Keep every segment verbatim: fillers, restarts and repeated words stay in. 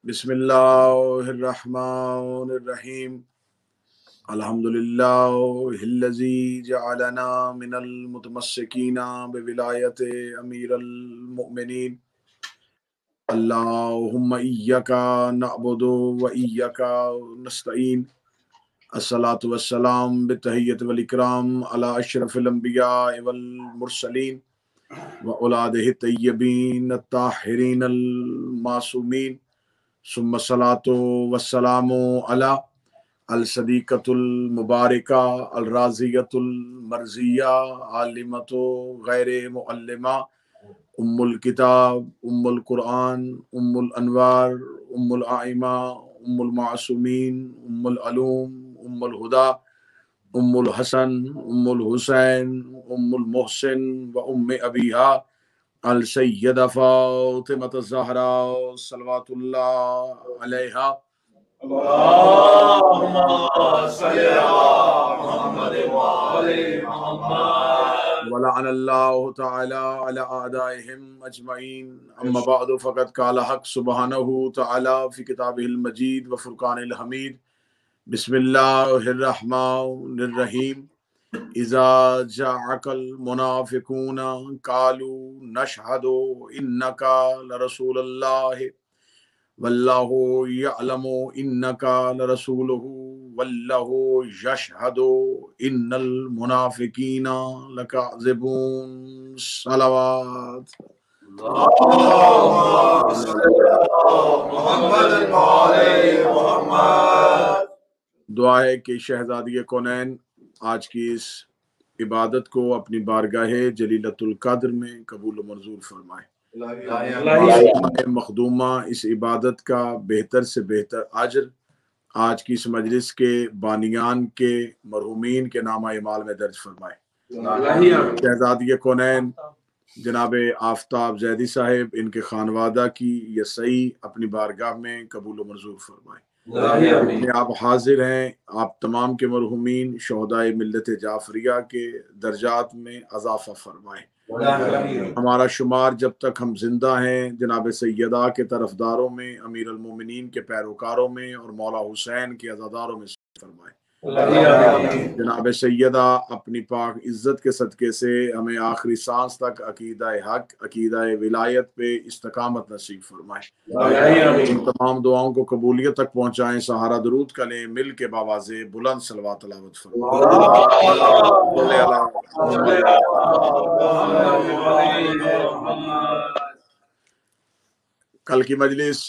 بسم اللہ الرحمن الرحیم الحمدللہ الذی جعلنا من المتمسکین بولایت امیر المؤمنین اللہم ایاک نعبد و ایاک نستعین الصلاۃ والسلام بالتحیۃ والاکرام علی اشرف الانبیاء والمرسلین وأولادہ الطیبین الطاہرین المعصومین ثم الصلاۃ والسلام علی الصدیقۃ المبارکہ الرازیۃ المرضیہ عالمۃ غیر معلمہ ام الکتاب ام القرآن ام الانوار ام الائمہ ام المعصومین ام العلوم ام الہدیٰ ام الحسن ام الحسین ام المحسن و ام ابیہا السیدہ فاطمہ الزہراء صلوات اللہ علیہا اللہم صلی علی محمد وآل محمد ولعن اللہ تعالی علی اعدائہم اجمعین اما بعد فقد قال حق سبحانہ تعالی فی کتابہ المجید و فرقان الحمید بسم اللہ الرحمن الرحیم اذا جاءک المنافقون قالوا نشہد انک لرسول اللہ واللہ یعلم انک لرسولہ واللہ یشہد ان المنافقین لکاذبون صلوات اللہم صلی علی محمد وآل محمد۔ دعا ہے کہ شہزادی کونین آج کی اس عبادت کو اپنی بارگاہ جلیلۃ القدر میں قبول و منظور فرمائے۔ مخدومہ اس عبادت کا بہتر سے بہتر اجر آج کی اس مجلس کے بانیان کے مرحومین کے نامہ اعمال میں درج فرمائے۔ شہزادی کونین جناب آفتاب زیدی صاحب ان کے خانوادہ کی یہ صحیح اپنی بارگاہ میں قبول و منظور فرمائے۔ آپ حاضر ہیں، آپ تمام کے مرحومین شہدائے ملت جعفریہ کے درجات میں اضافہ فرمائیں۔ ہمارا شمار جب تک ہم زندہ ہیں جناب سیدہ کے طرفداروں میں، امیر المومنین کے پیروکاروں میں اور مولا حسین کے عزاداروں میں فرمائیں۔ جناب سیدہ اپنی پاک عزت کے صدقے سے ہمیں آخری سانس تک عقیدہ حق، عقیدہ ولایت پہ استقامت نصیب فرمائیں۔ ان تمام دعاؤں کو قبولیت تک پہنچائیں۔ سہارا درود کا لیں، مل کے باواز بلند صلوات تلاوت فرمائیں۔ کل کی مجلس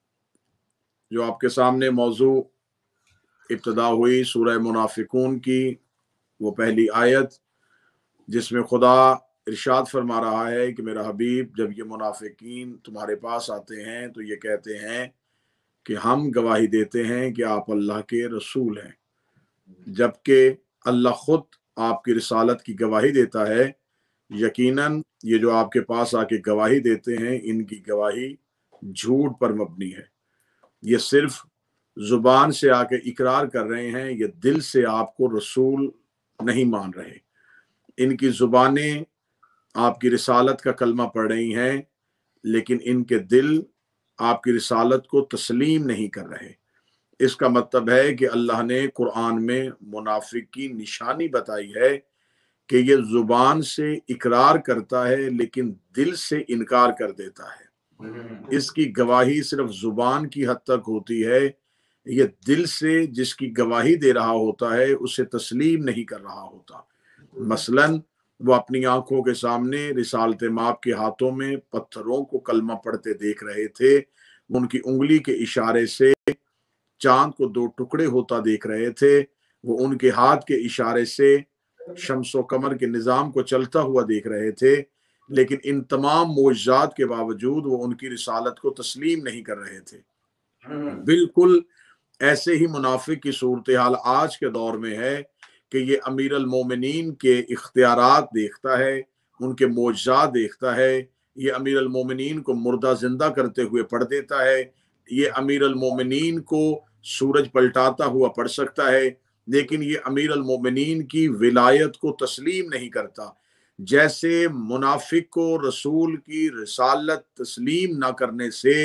جو آپ کے سامنے موضوع ابتدا ہوئی سورہ منافقون کی، وہ پہلی آیت جس میں خدا ارشاد فرما رہا ہے کہ میرا حبیب جب یہ منافقین تمہارے پاس آتے ہیں تو یہ کہتے ہیں کہ ہم گواہی دیتے ہیں کہ آپ اللہ کے رسول ہیں، جبکہ اللہ خود آپ کی رسالت کی گواہی دیتا ہے۔ یقیناً یہ جو آپ کے پاس آ کے گواہی دیتے ہیں ان کی گواہی جھوٹ پر مبنی ہے، یہ صرف زبان سے آ کے اقرار کر رہے ہیں، یہ دل سے آپ کو رسول نہیں مان رہے۔ ان کی زبانیں آپ کی رسالت کا کلمہ پڑھ رہی ہیں لیکن ان کے دل آپ کی رسالت کو تسلیم نہیں کر رہے۔ اس کا مطلب ہے کہ اللہ نے قرآن میں منافق کی نشانی بتائی ہے کہ یہ زبان سے اقرار کرتا ہے لیکن دل سے انکار کر دیتا ہے۔ اس کی گواہی صرف زبان کی حد تک ہوتی ہے، یہ دل سے جس کی گواہی دے رہا ہوتا ہے اسے تسلیم نہیں کر رہا ہوتا۔ مثلاً وہ اپنی آنکھوں کے سامنے رسالت مآب کے ہاتھوں میں پتھروں کو کلمہ پڑھتے دیکھ رہے تھے، ان کی انگلی کے اشارے سے چاند کو دو ٹکڑے ہوتا دیکھ رہے تھے، وہ ان کے ہاتھ کے اشارے سے شمس و قمر کے نظام کو چلتا ہوا دیکھ رہے تھے، لیکن ان تمام معجزات کے باوجود وہ ان کی رسالت کو تسلیم نہیں کر رہے تھے۔ بالکل ایسے ہی منافق کی صورتحال آج کے دور میں ہے کہ یہ امیر المومنین کے اختیارات دیکھتا ہے، ان کے معجزات دیکھتا ہے، یہ امیر المومنین کو مردہ زندہ کرتے ہوئے پڑھ دیتا ہے، یہ امیر المومنین کو سورج پلٹاتا ہوا پڑھ سکتا ہے، لیکن یہ امیر المومنین کی ولایت کو تسلیم نہیں کرتا۔ جیسے منافق کو رسول کی رسالت تسلیم نہ کرنے سے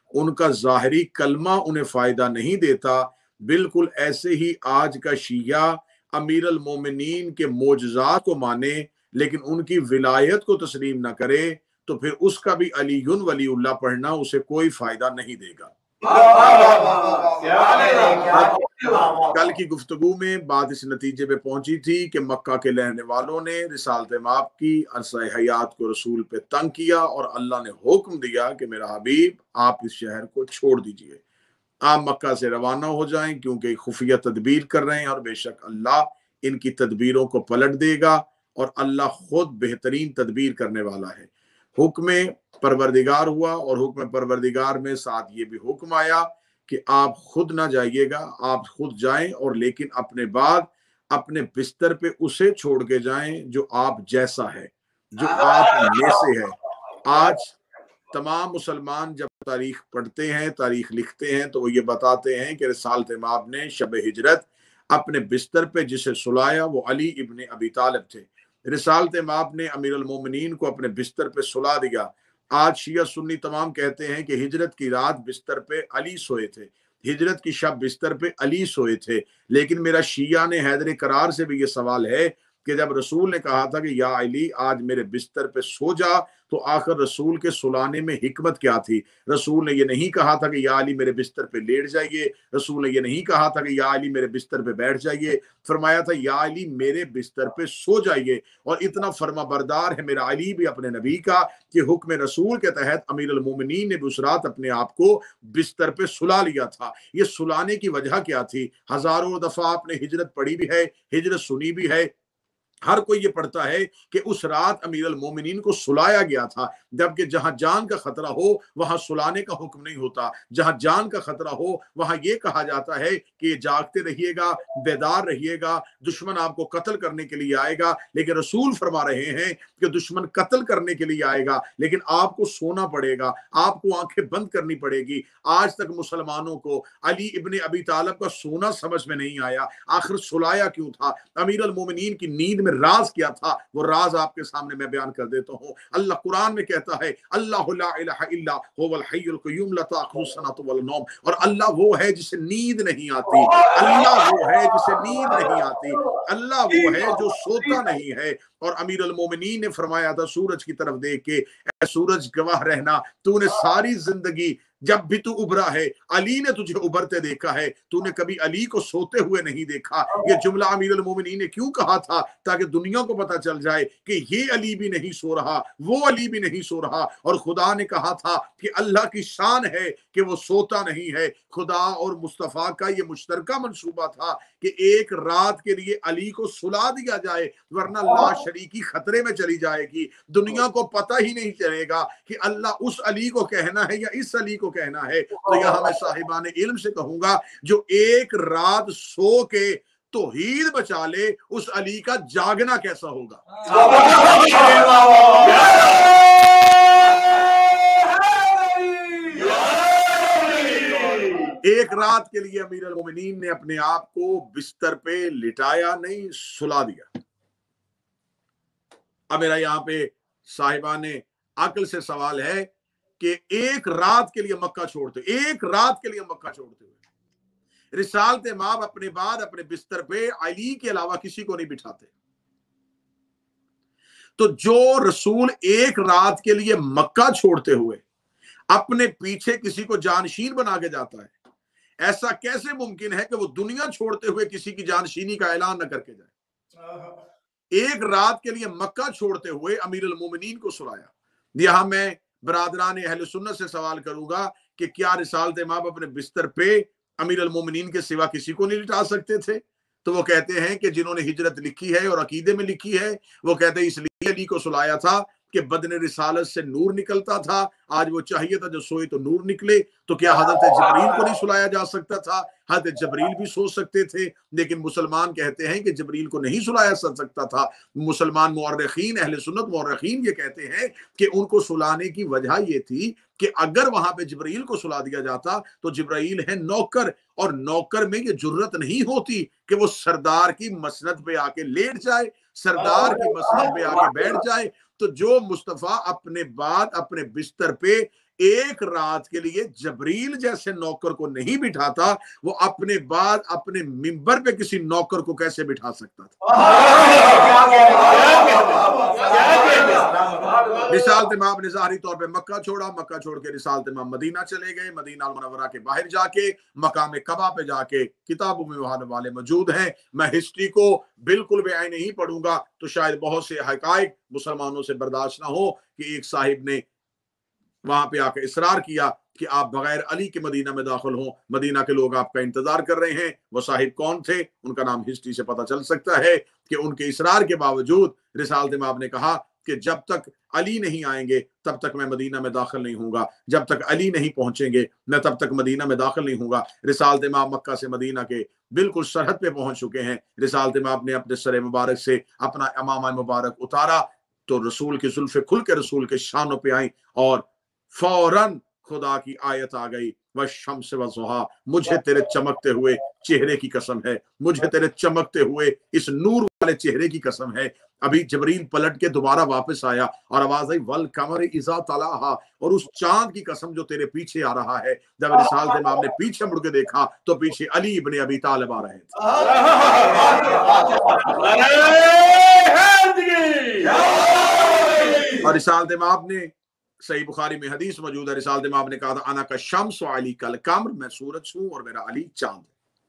उनका ज़ाहिरी कलमा उन्हें फ़ायदा नहीं देता। बिल्कुल ऐसे ही आज का शिया अमीर अल मोमिनीन के मोजज़ात को माने लेकिन उनकी विलायत को तस्लीम न करे, तो फिर उसका भी अलीयुन वलीउल्लाह पढ़ना उसे कोई फ़ायदा नहीं देगा। कल की गुफ्तगू में बात इस नतीजे पे पहुंची थी कि मक्का के रहने वालों ने रिसालत माप की, अरसा हयात को रसूल पे तंग किया और अल्लाह ने हुक्म दिया कि मेरा हबीब आप इस शहर को छोड़ दीजिए, आप मक्का से रवाना हो जाएं, क्योंकि खुफिया तदबीर कर रहे हैं और बेशक अल्लाह इनकी तदबीरों को पलट देगा और अल्लाह खुद बेहतरीन तदबीर करने वाला है। हुक्म परवरदिगार हुआ और हुक्म परवरदिगार में साथ ये भी हुक्म आया कि आप खुद ना जाइएगा, आप खुद जाएं और लेकिन अपने बाद अपने बिस्तर पे उसे छोड़ के जाएं जो आप जैसा है, जो आप में से है। आज तमाम मुसलमान जब तारीख पढ़ते हैं, तारीख लिखते हैं, तो वो ये बताते हैं कि रिसालत माब ने शब हिजरत अपने बिस्तर पे जिसे सुलाया वो अली इब्ने अबी तालिब थे। रिसालत माब ने अमीर अल मोमिनीन को अपने बिस्तर पे सुला दिया। आज शिया सुन्नी तमाम कहते हैं कि हिजरत की रात बिस्तर पे अली सोए थे, हिजरत की शब बिस्तर पे अली सोए थे। लेकिन मेरा शिया ने हैदर करार से भी ये सवाल है कि जब रसूल ने कहा था कि या अली आज मेरे बिस्तर पे सो जा, तो आखिर रसूल के सुलाने में हिकमत क्या थी? रसूल ने ये नहीं कहा था कि या अली मेरे बिस्तर पे लेट जाइए, रसूल ने ये नहीं कहा था कि या अली मेरे बिस्तर पे बैठ जाइए, फरमाया था या अली मेरे बिस्तर पे सो जाइए। और इतना फर्मा बरदार है मेरा अली भी अपने नबी का कि हुक्म रसूल के तहत अमीर अल मोमिनीन ने भी उस रात अपने आप को बिस्तर पे सुला लिया था। ये सुलाने की वजह क्या थी? हजारों दफा आपने हिजरत पढ़ी भी है, हिजरत सुनी भी है, हर कोई ये पढ़ता है कि उस रात अमीर अल मोमिनीन को सुलाया गया था, जबकि जहां जान का खतरा हो वहां सुलाने का हुक्म नहीं होता। जहां जान का खतरा हो वहां ये कहा जाता है कि जागते रहिएगा, बेदार रहिएगा, दुश्मन आपको कत्ल करने के लिए आएगा। लेकिन रसूल फरमा रहे हैं कि दुश्मन कत्ल करने के लिए आएगा लेकिन आपको सोना पड़ेगा, आपको आंखें बंद करनी पड़ेगी। आज तक मुसलमानों को अली इब्ने अबी तालिब का सोना समझ में नहीं आया, आखिर सुलाया क्यों था? अमीर अल मोमिनीन की नींद राज क्या था? वो राज आपके सामने मैं बयान कर देता हूँ। अल्लाह कुरान में कहता है अल्लाहु ला इलाहा इल्ला हुवल हय्युल क़य्यूम ला ताख़ुज़ुहु सनतुन वला नौम, और अल्लाह वो है जिसे नींद नहीं आती, अल्लाह वो है जिसे नींद नहीं आती, अल्लाह वो है जो सोता नहीं है। और अमीर अल मोमिनीन ने फरमाया था सूरज की तरफ देख के, ऐ सूरज गवाह रहना, तूने सारी जिंदगी जब भी तू उभरा है अली ने तुझे उभरते देखा है, तूने कभी अली को सोते हुए नहीं देखा। ये जुमला अमीर अल मोमिनीन ने क्यों कहा था? ताकि दुनिया को पता चल जाए कि ये अली भी नहीं सो रहा, वो अली भी नहीं सो रहा। और खुदा ने कहा था कि अल्लाह की शान है कि वो सोता नहीं है। खुदा और मुस्तफा का ये मुश्तरका मंसूबा था कि एक रात के लिए अली को सुला दिया जाए, वरना लाशरीकी खतरे में चली जाएगी। दुनिया को पता ही नहीं चलेगा कि अल्लाह उस अली को कहना है या इस अली को कहना है। तो यहां मैं साहिबाने इल्म से कहूंगा, जो एक रात सो के तौहीद बचा ले, उस अली का जागना कैसा होगा? एक रात के लिए अमीर अल मोमिनीन ने अपने आप को बिस्तर पे लिटाया नहीं, सुला दिया। अब मेरा यहाँ पे साहिबाने अक्ल से सवाल है कि एक रात के लिए मक्का छोड़ते, एक रात के लिए मक्का छोड़ते हुए रिसालत माब अपने बाद अपने बिस्तर पे अली के अलावा किसी को नहीं बिठाते। तो जो रसूल एक रात के लिए मक्का छोड़ते हुए अपने पीछे किसी को जानशीन बना के जाता है, ऐसा कैसे मुमकिन है कि वो दुनिया छोड़ते हुए किसी की जानशीनी का ऐलान न करके जाए? एक रात के लिए मक्का छोड़ते हुए अमीर अल मोमिनीन को सुलाया। यहां मैं बरादरान अहले सुन्नत से सवाल करूंगा कि क्या रिसालत माब अपने बिस्तर पे अमीर अल मोमिनीन के सिवा किसी को नहीं लिटा सकते थे? तो वो कहते हैं कि जिन्होंने हिजरत लिखी है और अकीदे में लिखी है, वो कहते हैं इसलिए अली को सुलाया था कि बदन रिसालत से नूर निकलता था। आज वो चाहिए था जो सोए तो नूर निकले। तो क्या हजरत जबरील को नहीं सुलाया जा सकता था? हजरत जबरील भी सो सकते थे, लेकिन मुसलमान कहते हैं कि जबरील को नहीं सुलाया जा सकता था। मुसलमान मुअर्रिखीन अहले सुन्नत मुअर्रिखीन ये कहते हैं कि उनको सुलाने की वजह ये थी कि अगर वहां पे जबरील को सुला दिया जाता तो जबरील है नौकर, और नौकर में ये जुर्रत नहीं होती कि वो सरदार की मसनद पे आके लेट जाए, सरदार की मसनद पे आके बैठ जाए। तो जो मुस्तफा अपने बाद अपने बिस्तर पे एक रात के लिए जबरील जैसे नौकर को नहीं बिठाता, वो अपने बाद अपने मिंबर पे किसी नौकर को कैसे बिठा सकता था? रिसालत इमाम ने ज़ाहिरी तौर पे मक्का छोड़ा, मक्का छोड़ के रिसालत इमाम मदीना चले गए, मदीना मुनव्वरा के बाहर जाके मकाम कबा पे जाके किताबों में वहां वाले मौजूद हैं। मैं हिस्ट्री को बिल्कुल बेआई नहीं पढ़ूंगा तो शायद बहुत से हकाइक मुसलमानों से बर्दाश्त ना हो कि एक साहिब ने वहां पे आकर इसरार किया कि आप बगैर अली के मदीना में दाखिल हो, मदीना के लोग आपका इंतजार कर रहे हैं। वो साहिब कौन थे, उनका नाम हिस्ट्री से पता चल सकता है कि उनके इसरार के बावजूद रिसालत इमाम ने कहा कि जब तक अली नहीं आएंगे तब तक मैं मदीना में दाखिल नहीं होऊंगा, जब तक अली नहीं पहुंचेंगे मैं तब तक मदीना में दाखिल नहीं होऊंगा। रिसालत इमाम मक्का से मदीना के बिल्कुल सरहद पे पहुंच चुके हैं। रिसालत इमाम ने अपने सर मुबारक से अपना इमामा मुबारक उतारा तो रसूल की जुल्फे खुल के रसूल के शानों पे आई और फौरन खुदा की आयत आ गई, वह शम्स व ज़ुहा, मुझे तेरे चमकते हुए चेहरे की कसम है, मुझे तेरे चमकते हुए इस नूर वाले चेहरे की कसम है। अभी जबरील पलट के दोबारा वापस आया और आवाज आई वल कमर इज़ा तलाहा, और उस चांद की कसम जो तेरे पीछे आ रहा है। जब रिसालत इमाम ने पीछे मुड़ के देखा तो पीछे अली इब्ने अबी तालिब आ रहे थे। और रिसालत इमाम ने सही बुखारी में हदीस मौजूद है, रिसालत इमाम ने कहा था अना का शम्स व अली कल कमर, मैं सूरज हूं और मेरा अली चांद।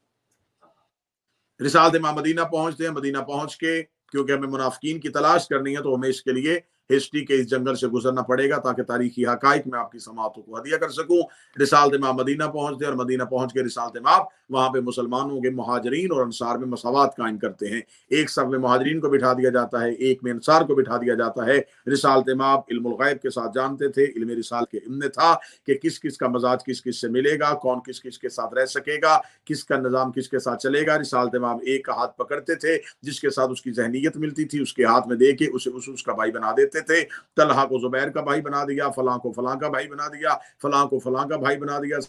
रिसालत इमाम मदीना पहुंचते हैं, मदीना पहुंच के क्योंकि हमें मुनाफिकीन की तलाश करनी है तो हमें इसके लिए हिस्ट्री के इस जंगल से गुजरना पड़ेगा ताकि तारीखी हकाइक में आपकी समातों को हदिया कर सकूं। रिसालत इमाम मदीना पहुंचते और मदीना पहुंच के रिसालत इमाम वहां पे मुसलमानों के मुहाजिरीन और अंसार में मसावात कायम करते हैं। एक सब में मुहाजिरीन को बिठा दिया जाता है, एक में अंसार को बिठा दिया जाता है। रिसालत इमाम इल्मुल गैब के साथ जानते थे, इल्म रिसाल के इल्म था कि किस किस का मजाज किस किस से मिलेगा, कौन किस किस के साथ रह सकेगा, किसका निज़ाम किसके साथ चलेगा। रिसालत इमाम एक का हाथ पकड़ते थे, जिसके साथ उसकी जहनीयत मिलती थी उसके हाथ में दे के उसे उस उसका भाई बना देते थे। तलहा को जुबैर का भाई बना दिया, फलां को फलां का भाई बना दिया, फलां को फलां का भाई बना दिया।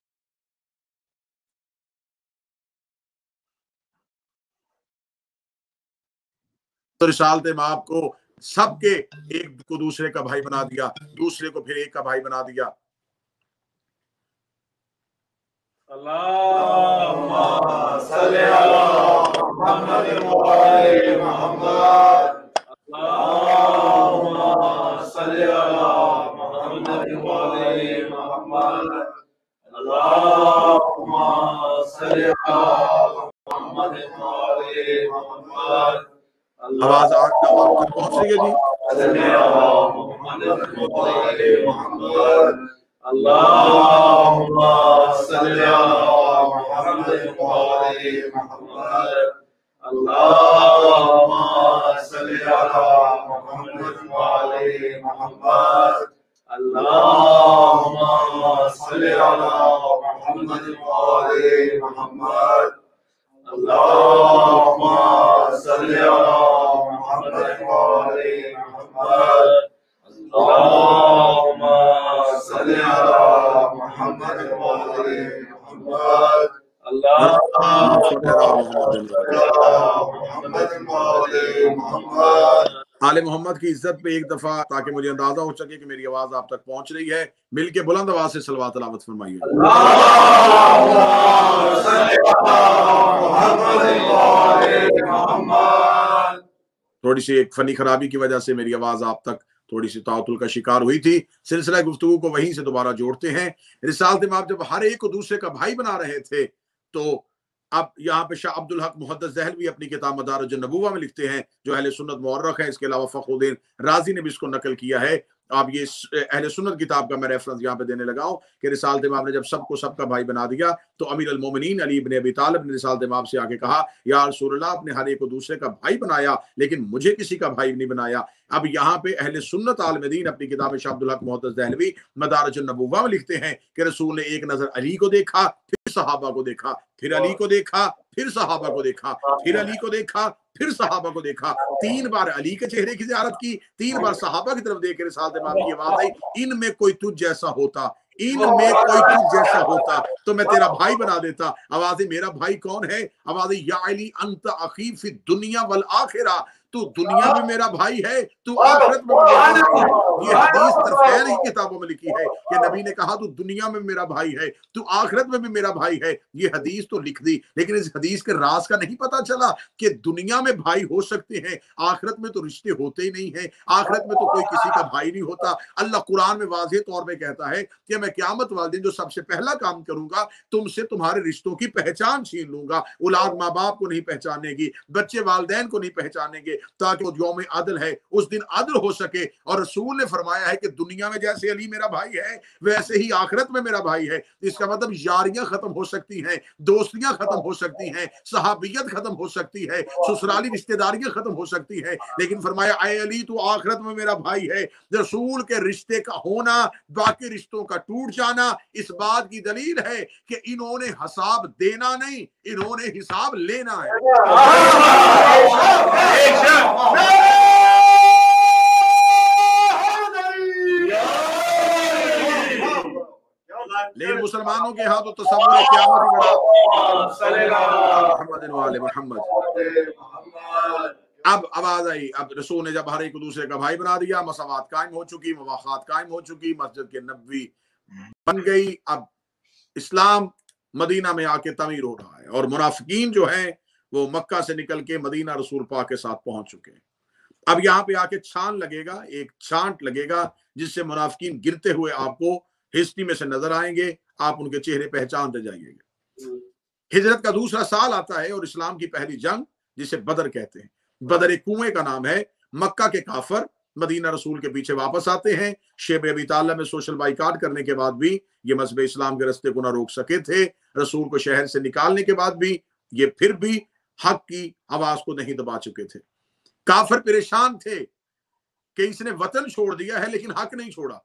तो रिसालत इमाम को सबके एक को दूसरे का भाई बना दिया, दूसरे को फिर एक का भाई बना दिया। अल्लाहुम्मा सल्ली अला मुहम्मद व आले मुहम्मद, अल्लाहुम्मा सल्ली अला मुहम्मद व आले मुहम्मद, अल्लाहुम्मा सल्ली अला मुहम्मद व आले मुहम्मद। आवाज आग तक पहुंच रही है जी। अल्लाहुम्मा सल्ली अला मुहम्मद व आले मुहम्मद, अल्लाहुम्मा सल्ली अला मुहम्मद व आले मुहम्मद, अल्लाहुम्मा सल्ली अला मुहम्मद व आले मुहम्मद, अल्लाहुम्मा सल्ली अला मुहम्मद व आले मुहम्मद, अल्लाहुम्मा सल्ली अला मुहम्मद व आले मुहम्मद, अल्लाहुम्मा सल्ली अला मुहम्मद व आले मुहम्मद। आले मोहम्मद की इज्जत पे एक दफा ताकि मुझे अंदाजा हो सके कि मेरी आवाज आप तक पहुंच रही है, मिलके बुलंद आवाज से सलवात तिलावत फरमाइए। थोड़ी सी एक फनी खराबी की वजह से मेरी आवाज आप तक थोड़ी सी ताउतुल का शिकार हुई थी। सिलसिला गुफ्तगू को वहीं से दोबारा जोड़ते हैं। रिसालत इमाम जब हर एक को दूसरे का भाई बना रहे थे तो अब यहाँ पे शाह अब्दुल हक मुहद्दिस दहलवी अपनी किताब मदारिज नबुव्वा में लिखते हैं, जो अहले सुन्नत मुअर्रख है। इसके अलावा फखरुद्दीन राजी ने भी इसको नकल किया है। अब ये अहले सुन्नत किताब का मैं रेफरेंस यहाँ पे देने लगा हूँ कि रिसालत इमाम ने जब सबको सबका भाई बना दिया तो अमीर अल मोमिनीन अली इब्ने अबी तालिब ने रिसालत इमाम से आके कहा, या रसूलल्लाह, आपने हर एक को दूसरे का भाई बनाया लेकिन मुझे किसी का भाई नहीं बनाया। अब यहाँ पे अहले सुन्नत आलमदीन अपनी किताब शाह अब्दुल हक मुहद्दिस दहलवी मदारिज नबुव्वा में लिखते हैं कि रसूल ने एक नजर अली को देखा, फिर सहाबा को देखा, फिर अली को देखा, फिर सहाबा को देखा, फिर अली को देखा, फिर सहाबा को देखा। तीन बार अली के चेहरे की ज़ियारत की, तीन बार सहाबा की तरफ देख के रिसालत इमाम की आवाज आई, इनमें कोई तुझ जैसा होता, इनमें कोई तुझ जैसा होता तो मैं तेरा भाई बना देता। आवाज मेरा भाई कौन है? आवाज या अली अंत अखी फी दुनिया वल आखिरा, تو دنیا میں میرا بھائی ہے تو آخرت میں بھی میرا بھائی ہے۔ یہ حدیث طرفین ہی کتابوں میں لکھی ہے کہ نبی نے کہا تو دنیا میں میرا بھائی ہے تو آخرت میں بھی میرا بھائی ہے۔ یہ حدیث تو لکھ دی، لیکن اس حدیث کے راز کا نہیں پتا چلا کہ دنیا میں بھائی ہو سکتے ہیں، آخرت میں تو رشتے ہوتے ہی نہیں ہیں، آخرت میں تو کوئی کسی کا بھائی نہیں ہوتا۔ اللہ قرآن میں واضح طور پہ کہتا ہے کہ میں قیامت والے دن جو سب سے پہلا کام کروں گا تم سے تمہارے رشتوں کی پہچان چھین لوں گا۔ اولاد ماں باپ کو نہیں پہچانے گی، بچے والدین کو نہیں پہچانیں گے، تاکہ وہ یوم عدل ہے اس دن عدل ہو سکے۔ اور رسول نے فرمایا ہے کہ دنیا میں جیسے علی میرا بھائی ہے ویسے ہی آخرت میں میرا بھائی ہے۔ اس کا مطلب یاریاں ختم ہو سکتی ہیں، دوستیاں ختم ہو سکتی ہیں، صحابیت ختم ہو سکتی ہے، سسرالی رشتہ داریاں ختم ہو سکتی ہے، لیکن فرمایا اے علی تو آخرت میں میرا بھائی ہے۔ رسول کے رشتے کا ہونا باقی رشتوں کا ٹوٹ جانا اس بات کی دلیل ہے کہ انہوں نے حساب دینا نہیں، انہوں نے حساب لینا ہے۔ لیکن مسلمانوں کے ہاں تو تصور قیامت ہی بڑا محمد وآل محمد۔ اب آواز آئی، اب رسول نے جب ہر ایک دوسرے کا بھائی بنا دیا، مساوات قائم ہو چکی، مواخات قائم ہو چکی، مسجد کے نبوی بن گئی۔ اب اسلام مدینہ میں آ کے تعمیر ہو رہا ہے، اور منافقین جو ہیں وہ مکہ سے نکل کے مدینہ رسول پاک کے ساتھ پہنچ چکے ہیں۔ اب یہاں پہ آ کے چھان لگے گا، ایک چھانٹ لگے گا جس سے منافقین گرتے ہوئے آپ کو ہسٹری میں سے نظر آئیں گے، آپ ان کے چہرے پہچانتے جائیے گے۔ ہجرت کا دوسرا سال آتا ہے اور اسلام کی پہلی جنگ جسے بدر کہتے ہیں، بدر ایک کنویں کا نام ہے۔ مکہ کے کافر مدینہ رسول کے پیچھے واپس آتے ہیں، شیب ابی طالب میں سوشل بائیکاٹ کرنے کے بعد بھی یہ مذہب اسلام کے رستے کو نہ روک سکے تھے، رسول کو شہر سے نکالنے کے بعد بھی یہ پھر بھی حق کی آواز کو نہیں دبا چکے تھے۔ کافر پریشان تھے کہ اس نے وطن چھوڑ دیا ہے لیکن حق نہیں چھوڑا،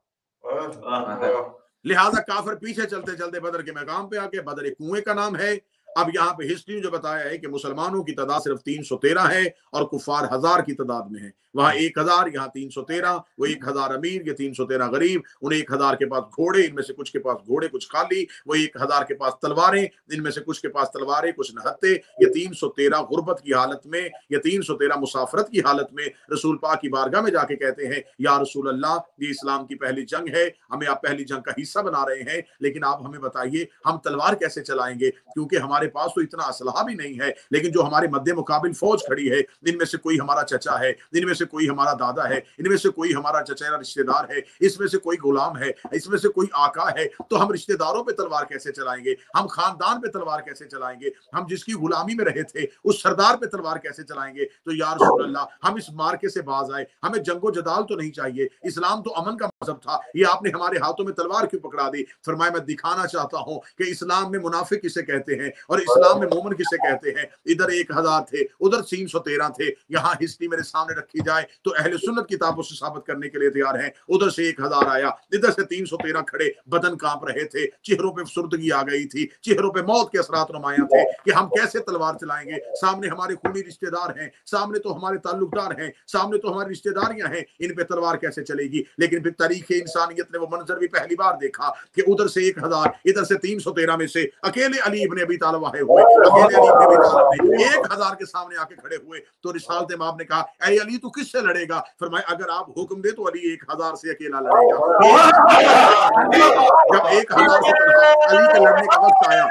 لہٰذا کافر پیچھے چلتے چلتے بدر کے مقام پہ آ کے، بدر ایک کنویں کا نام ہے۔ اب یہاں پہ ہسٹری میں جو بتایا ہے کہ مسلمانوں کی تعداد صرف تین سو تیرہ ہے اور کفار ہزار کی تعداد میں ہے، وہاں ایک ہزار، یہاں تین سو تیرہ، وہ ایک ہزار امیر، یہ تین سو تیرہ غریب، ان ایک ہزار کے پاس گھوڑے، ان میں سے کچھ کے پاس گھوڑے کچھ خالی، وہ ایک ہزار کے پاس تلواریں، ان میں سے کچھ کے پاس تلواریں کچھ نہتے، یہ تین سو تیرہ غربت کی حالت میں، یہ تین سو تیرہ مسافرت کی حالت میں رسول پاک کی بارگاہ میں جا کے کہتے ہیں یا رسول اللہ یہ اسلام کی پہلی جنگ ہے، ہمیں آپ پہلی جنگ کا حصہ بنا رہے ہیں، لیکن آپ ہمیں بتائیے ہم تلوار کیسے چلائیں گے، کیونکہ ہمارے پاس تو اتنا اسلحہ بھی نہیں ہے، لیکن جو ہمارے مد مقابل فوج کھڑی ہے ان میں سے کوئی ہمارا چچا ہے، ان میں سے کوئی ہمارا دادا ہے، ان میں سے کوئی ہمارا چچیرا رشتہ دار ہے، اس میں سے کوئی غلام ہے، اس میں سے کوئی آقا ہے، تو ہم رشتہ داروں پہ تلوار کیسے چلائیں گے، ہم خاندان پہ تلوار کیسے چلائیں گے، ہم جس کی غلامی میں رہے تھے اس سردار پہ تلوار کیسے چلائیں گے۔ تو یا رسول اللہ ہم اس مارکے سے باز آئے، ہمیں جنگ و جدال تو نہیں چاہیے، اسلام تو امن کا مذہب تھا، یہ آپ نے ہمارے ہاتھوں میں تلوار کیوں پکڑا دی؟ فرمایا میں دکھانا چاہتا ہوں کہ اسلام میں منافق کسے کہتے ہیں اور اسلام میں مومن کسے کہتے ہیں۔ ادھر ایک ہزار تھے، ادھر تین سو تیرہ تھے، یہاں ہسٹری میرے سامنے رکھی جائے تو اہل سنت کتابوں سے ثابت کرنے کے لیے تیار ہیں، ادھر سے ایک ہزار آیا، ادھر سے تین سو تیرہ کھڑے، بدن کانپ رہے تھے، چہروں پہ فسردگی آ گئی تھی، چہروں پہ موت کے اثرات نمایاں تھے کہ ہم کیسے تلوار چلائیں گے، سامنے ہمارے خونی رشتہ دار ہیں، سامنے تو ہمارے تعلق دار ہیں، سامنے تو ہماری رشتہ داریاں ہیں، ان پہ تلوار کیسے چلے گی؟ لیکن پھر تاریخ انسانیت نے وہ منظر بھی پہلی بار دیکھا کہ ادھر سے ایک ہزار، ادھر سے تین سو تیرہ میں سے اکیلے علی ابن ابی طالب آئے ہوئے، اکیلے علی ابن ابی طالب نے ایک ہزار کے سامنے آ کے کھڑے ہوئے تو رسالت مآب نے کہا اے علی تو کس سے لڑے گا؟ فرمایا اگر آپ حکم دے تو علی ایک ہزار سے اکیلا لڑے گا۔ جب ایک ہزار سے تنہا علی کے لڑنے کا وقت آیا،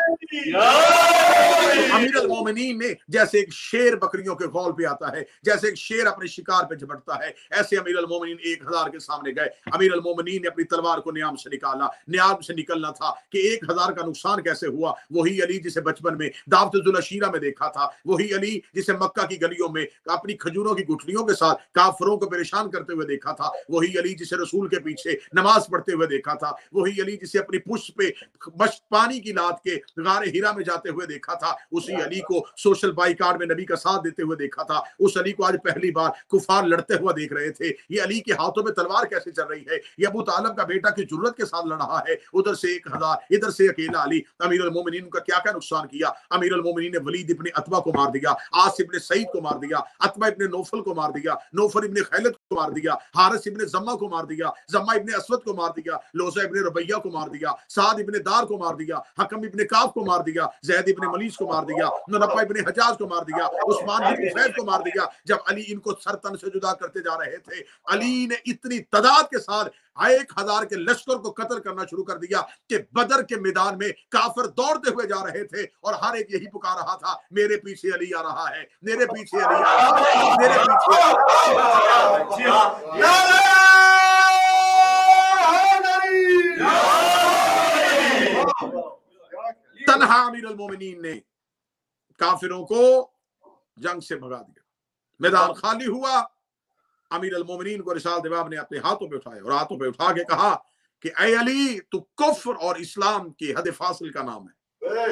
امیر المومنین نے جیسے ایک شیر بکریوں کے غول پہ آتا ہے، جیسے ایک شیر اپنے شکار پہ جھپٹتا ہے، ایسے امیر المومنین ایک ہزار کے سامنے گئے۔ امیر المومنین نے اپنی تلوار کو نیام سے نکالا، نیام سے نکلنا تھا کہ ایک ہزار کا نقصان کیسے ہوا؟ وہی علی جسے بچپن میں دعوت ذوالعشیرہ میں دیکھا تھا، وہی علی جسے مکہ کی گلیوں میں اپنی کھجوروں کی گٹھلیوں کے ساتھ کافروں کو پریشان کرتے ہوئے دیکھا تھا، وہی علی جسے رسول کے پیچھے نماز پڑھتے ہوئے دیکھا تھا، وہی علی جسے اپنی پشت پہ مشت پانی کی لاد کے غار ہیرا میں جاتے ہوئے دیکھا تھا، اسی علی کو سوشل بائیکاٹ میں نبی کا ساتھ دیتے ہوئے دیکھا تھا، اس علی کو آج پہلی بار کفار لڑتے ہوا دیکھ رہے تھے۔ یہ علی کے ہاتھوں میں تلوار کیسے چل رہی ہے؟ یہ ابو طالب کا بیٹا کی جرت کے ساتھ لڑ رہا ہے، ادھر سے ایک ہزار، ادھر سے اکیلا علی۔ امیر المومنین کا کیا کیا نقصان किया। अमीर अल मोमिनीन ने वलीद इब्न अतबा को मार दिया, आस इब्न सईद को मार दिया, अतबा इब्न नौफल को मार दिया, नौफल इब्न खैलत को मार दिया, हारिस इब्न जम्मा को मार दिया, जम्मा इब्न असवद को मार दिया, लोजा इब्न रबैया को मार दिया, साद इब्न दार को मार दिया, हकम इब्न काब को मार दिया, जैद इब्न मलीस को मार दिया, नरफा इब्न हजाज को मार दिया, उस्मान बिन उफैद को मार दिया। जब अली इनको सरतन से जुदा करते जा रहे थे, अली ने इतनी तादाद के साथ एक हजार के लश्कर को कत्ल करना शुरू कर दिया कि बदर के मैदान में काफिर दौड़ते हुए जा रहे थे और हर एक यही पुकार रहा था, मेरे पीछे अली आ रहा है, मेरे पीछे अली आ रहा है, मेरे पीछे। तन्हा अमीर अल मोमिनीन ने काफिरों को जंग से भगा दिया, मैदान खाली हुआ। अमीर अल मोमिनीन को रिसाल दिवाब ने अपने हाथों पे उठाया और हाथों पे उठा के कहा कि ऐ अली, तू कुफ्र और इस्लाम की हद फासिल का नाम है।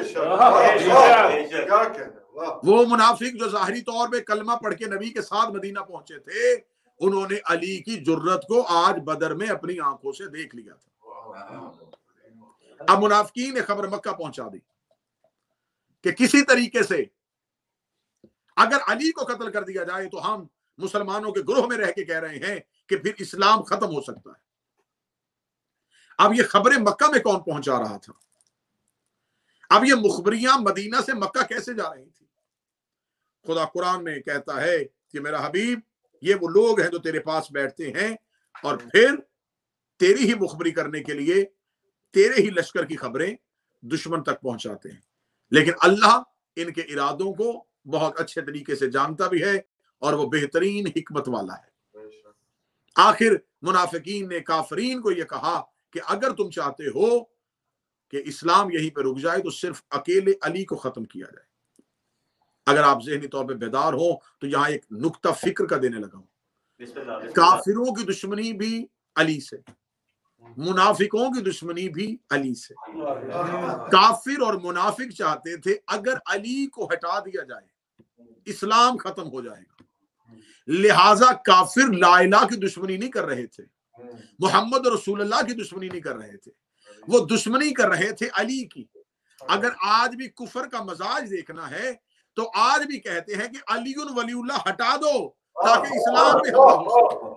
वो मुनाफिक जो जाहिरी तौर पे कलमा पढ़ के नबी के साथ मदीना पहुंचे थे, उन्होंने अली की जुर्रत को आज बदर में अपनी आंखों से देख लिया था। अब मुनाफिकीन ने खबर मक्का पहुंचा दी कि किसी तरीके से अगर अली को कत्ल कर दिया जाए तो हम मुसलमानों के ग्रोह में रह के कह रहे हैं कि फिर इस्लाम खत्म हो सकता है। अब ये खबरें मक्का में कौन पहुंचा रहा था? अब ये मुखबरियां मदीना से मक्का कैसे जा रही थी? खुदा कुरान में कहता है कि मेरा हबीब, ये वो लोग हैं जो तेरे पास बैठते हैं और फिर तेरी ही मुखबरी करने के लिए तेरे ही लश्कर की खबरें दुश्मन तक पहुंचाते हैं। लेकिन अल्लाह इनके इरादों को बहुत अच्छे तरीके से जानता भी है और वो बेहतरीन हिकमत वाला है। आखिर मुनाफिकीन ने काफरीन को यह कहा कि अगर तुम चाहते हो कि इस्लाम यहीं पे रुक जाए तो सिर्फ अकेले अली को खत्म किया जाए। अगर आप ज़हनी तौर पे बेदार हो तो यहाँ एक नुक्ता फिक्र का देने लगा हूं। काफिरों की दुश्मनी भी अली से, मुनाफिकों की दुश्मनी भी अली से। काफिर और मुनाफिक चाहते थे अगर अली को हटा दिया जाए इस्लाम खत्म हो जाएगा। लिहाजा काफिर ला इलाहा की दुश्मनी नहीं कर रहे थे, मोहम्मद रसूलुल्लाह की दुश्मनी नहीं कर रहे थे, वो दुश्मनी कर रहे थे अली की। अगर आज भी कुफर का मजाज देखना है तो आज भी कहते हैं कि अलीउन वलीउल्लाह हटा दो ताकि इस्लाम में हमला हो सके।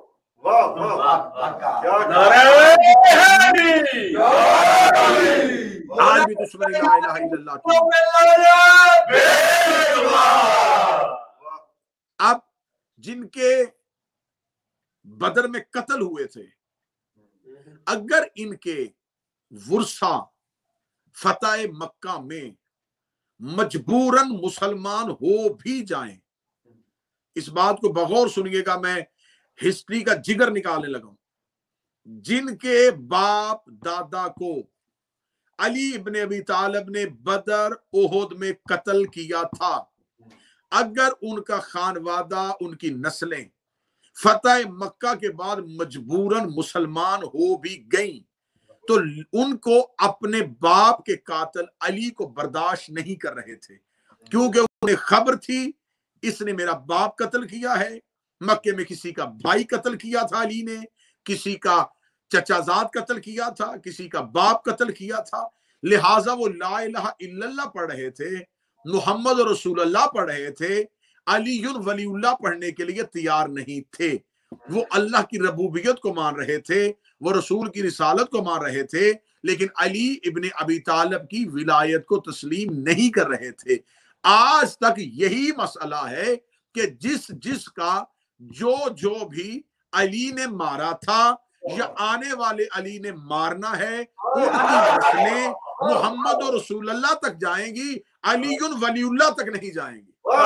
आज भी दुश्मनी ला इलाहा इल्लल्लाह की। अब जिनके बदर में कत्ल हुए थे, अगर इनके वुरसा फतेह मक्का में मजबूरन मुसलमान हो भी जाएं, इस बात को बगौर सुनिएगा, मैं हिस्ट्री का जिगर निकालने लगा हूं। जिनके बाप दादा को अली इब्ने अबी तालिब ने बदर ओहद में कत्ल किया था, अगर उनका खानवादा, उनकी नस्लें फतेह मक्का के बाद मजबूरन मुसलमान हो भी गईं तो उनको अपने बाप के कातिल अली को बर्दाश्त नहीं कर रहे थे, क्योंकि उन्हें खबर थी इसने मेरा बाप कत्ल किया है। मक्के में किसी का भाई कत्ल किया था अली ने, किसी का चचाजाद कत्ल किया था, किसी का बाप कत्ल किया था। लिहाजा वो ला इलाहा इल्लल्लाह पढ़ रहे थे, मोहम्मद रसूलुल्लाह पढ़ रहे थे, अलीयुन वलीउल्लाह पढ़ने के लिए तैयार नहीं थे। वो अल्लाह की रबूबियत को मान रहे थे, वो रसूल की रिसालत को मान रहे थे, लेकिन अली इब्ने अबी तालिब की विलायत को तस्लीम नहीं कर रहे थे। आज तक यही मसला है कि जिस जिस का जो जो भी अली ने मारा था या आने वाले अली ने मारना है, उनकी नस्लें मोहम्मद और रसूलुल्लाह तक जाएंगी, अलीयुन वलीउल्लाह तक नहीं जाएंगी।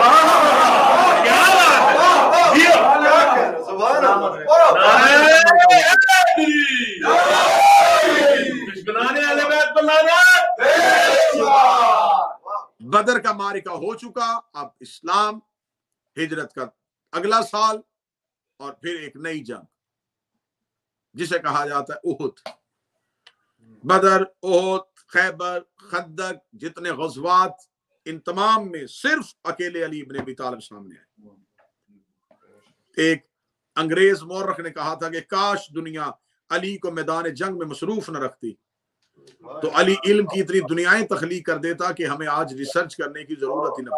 बदर का मारिका हो चुका, अब इस्लाम हिजरत का अगला साल और फिर एक नई जंग जिसे कहा जाता है उहुद। बदर, उहुद, खैबर, खंदक, जितने गज़वात, इन तमाम में सिर्फ अकेले अली इब्ने अबी तालिब सामने आए। एक अंग्रेज मौरख ने कहा था कि काश दुनिया अली को मैदान जंग में मसरूफ न रखती, تو علی علم کی اتنی دنیایں تخلیق کر دیتا کہ ہمیں آج ریسرچ کرنے کی ضرورت ہی نہ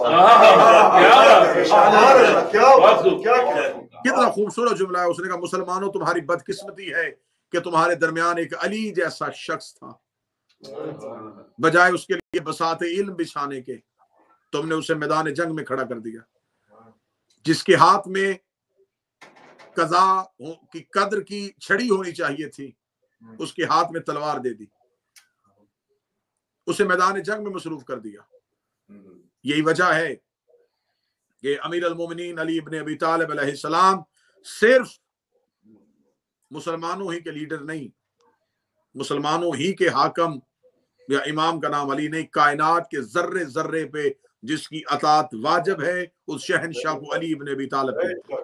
پڑے۔ کتنا خوبصورت جملہ ہے، اس نے کہا مسلمانوں تمہاری بدقسمتی ہے کہ تمہارے درمیان ایک علی جیسا شخص تھا، بجائے اس کے لیے بساط علم بچھانے کے تم نے اسے میدان جنگ میں کھڑا کر دیا۔ جس کے ہاتھ میں قضا کی قدر کی چھڑی ہونی چاہیے تھی اس کے ہاتھ میں تلوار دے دی، اسے میدان جنگ میں مصروف کر دیا۔ یہی وجہ ہے کہ امیر المومنین علی ابن ابی طالب علیہ السلام صرف مسلمانوں ہی کے لیڈر نہیں، مسلمانوں ہی کے حاکم یا امام کا نام علی نہیں، کائنات کے ذرے ذرے پہ جس کی اطاعت واجب ہے اس شہنشاہ کو علی ابن ابی طالب